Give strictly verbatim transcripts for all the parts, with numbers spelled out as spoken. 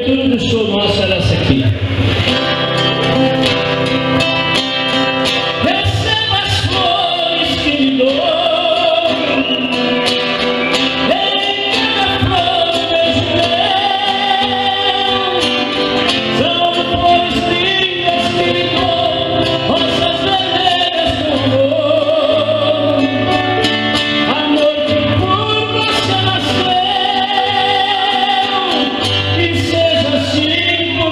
abertura do show nosso era essa aqui. Receba as flores que me dou, em cada flor meu jurei. São flores lindas que me dou, rosas vermelhas com amor. Amor que por você nasceu, e seja assim por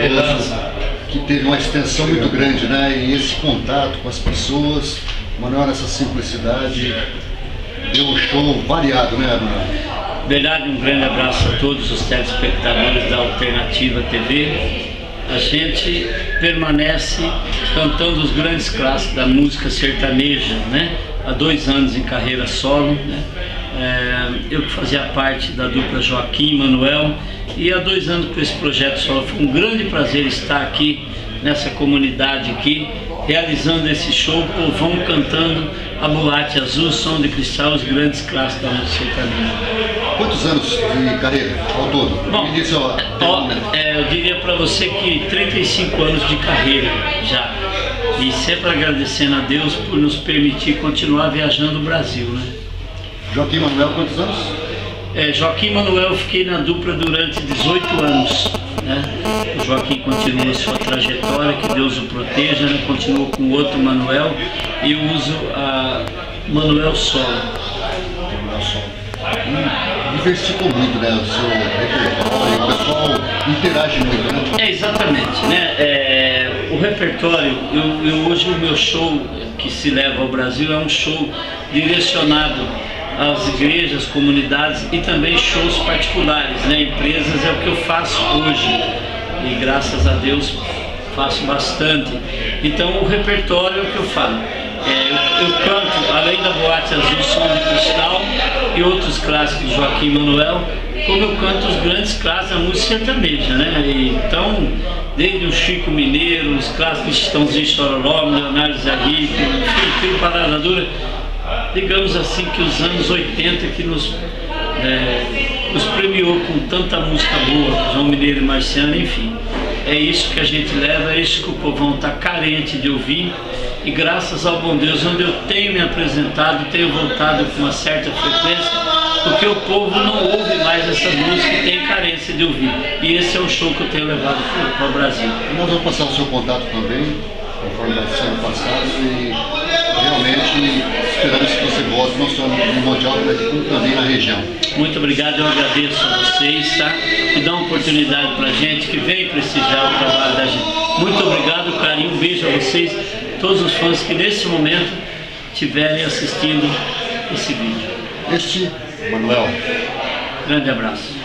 famoso, que teve uma extensão muito grande, né? E esse contato com as pessoas, Manuel, nessa simplicidade, deu um show variado, né, Manuel? Verdade, um grande abraço a todos os telespectadores da Alternativa T V. A gente permanece cantando os grandes clássicos da música sertaneja, né? Há dois anos em carreira solo, né? É, eu que fazia parte da dupla Joaquim e Manuel, e há dois anos com esse projeto solo. Foi um grande prazer estar aqui nessa comunidade aqui, realizando esse show, o povão cantando a Boate Azul, Som de Cristal, os grandes clássicos da música sertaneja. Quantos anos de carreira ao todo? Bom, Me diz, ó, ó, é, eu diria para você que trinta e cinco anos de carreira já, e sempre agradecendo a Deus por nos permitir continuar viajando o Brasil, né? Joaquim Manuel, quantos anos? É, Joaquim Manuel, eu fiquei na dupla durante dezoito anos, né? O Joaquim continua sua trajetória, que Deus o proteja, né? Continuou com o outro Manuel, e eu uso a Manuel solo. Manuel solo. E diversificou muito, né, o seu repertório, o pessoal interage muito, né? É, exatamente, né? É, o repertório, eu, eu, hoje o meu show que se leva ao Brasil é um show direcionado às igrejas, comunidades e também shows particulares, né? Empresas é o que eu faço hoje e graças a Deus faço bastante. Então o repertório é o que eu falo. É, eu, eu canto, além da Boate Azul, Som de Cristal e outros clássicos de Joaquim Manuel, como eu canto os grandes clássicos da música sertaneja, né? E, então, desde o Chico Mineiro, os clássicos de Chitãozinho Chororó, Leonardo Zé Rico, Filho Parada Dura, digamos assim que os anos oitenta que nos, é, nos premiou com tanta música boa, João Mineiro e Marciano, enfim. É isso que a gente leva, é isso que o povão está carente de ouvir. E graças ao bom Deus, onde eu tenho me apresentado, tenho voltado com uma certa frequência, porque o povo não ouve mais essas músicas e tem carência de ouvir. E esse é o show que eu tenho levado para o Brasil. E nós vamos passar o seu contato também, conforme vai sendo passado, e realmente esperamos que você volte não só no Mundial, mas como também na região. Muito obrigado, eu agradeço a vocês, tá? Que dão uma oportunidade para a gente, que vem prestigiar o trabalho da gente. Muito obrigado, carinho, um beijo a vocês, todos os fãs que nesse momento estiverem assistindo esse vídeo. Este, Manuel. Grande abraço.